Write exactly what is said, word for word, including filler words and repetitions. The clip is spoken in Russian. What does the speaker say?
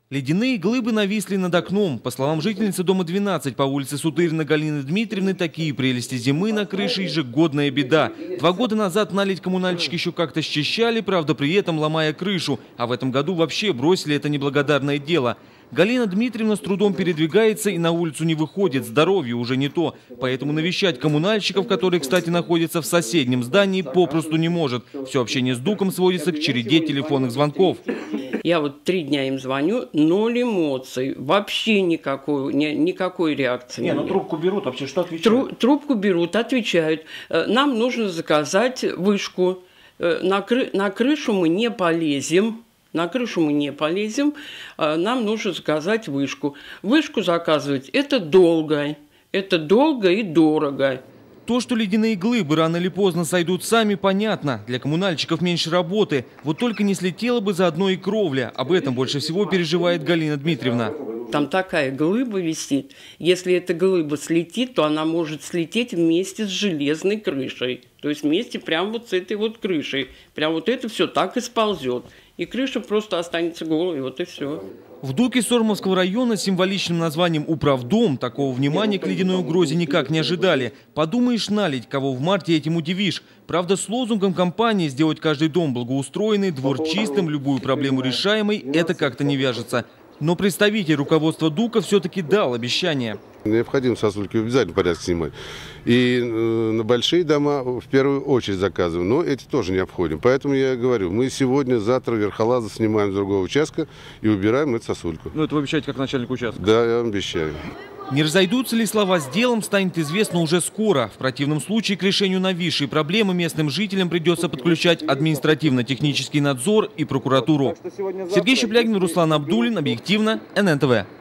Ледяные глыбы нависли над окном. По словам жительницы дома двенадцать по улице Сутырина Галины Дмитриевны, такие прелести зимы на крыше ежегодная беда. Два года назад наледь коммунальщики еще как-то счищали, правда при этом ломая крышу. А в этом году вообще бросили это неблагодарное дело. Галина Дмитриевна с трудом передвигается и на улицу не выходит, здоровье уже не то. Поэтому навещать коммунальщиков, которые, кстати, находятся в соседнем здании, попросту не может. Все общение с Дуком сводится к череде телефонных звонков. Я вот три дня им звоню, ноль эмоций, вообще никакой, ни, никакой реакции. Не, ну трубку берут, вообще что отвечают? Тру, трубку берут, отвечают. Нам нужно заказать вышку. На, кры, на крышу мы не полезем. На крышу мы не полезем, нам нужно заказать вышку. Вышку заказывать – это долго, это долго и дорого. То, что ледяные глыбы рано или поздно сойдут сами, понятно. Для коммунальщиков меньше работы. Вот только не слетела бы заодно и кровля. Об этом больше всего переживает Галина Дмитриевна. Там такая глыба висит. Если эта глыба слетит, то она может слететь вместе с железной крышей. То есть вместе прямо вот с этой вот крышей. Прям вот это все так и сползет. И крыша просто останется голой, вот и все. В Дуке Сормовского района с символичным названием «Управдом» такого внимания к ледяной угрозе никак не ожидали. Подумаешь, налить, кого в марте этим удивишь. Правда, с лозунгом компании «Сделать каждый дом благоустроенный, двор чистым, любую проблему решаемой» это как-то не вяжется. Но представитель руководства Дука все-таки дал обещание. Необходимо сосульки в обязательном порядке снимать. И э, на большие дома в первую очередь заказываем. Но эти тоже необходимы. Поэтому я говорю, мы сегодня, завтра верхолаза снимаем с другого участка и убираем эту сосульку. Ну это вы обещаете как начальник участка? Да, я вам обещаю. Не разойдутся ли слова с делом, станет известно уже скоро. В противном случае к решению нависшей проблемы местным жителям придется подключать административно-технический надзор и прокуратуру. Сергей Щеплягин, Руслан Абдулин, объективно, эн эн тэ вэ.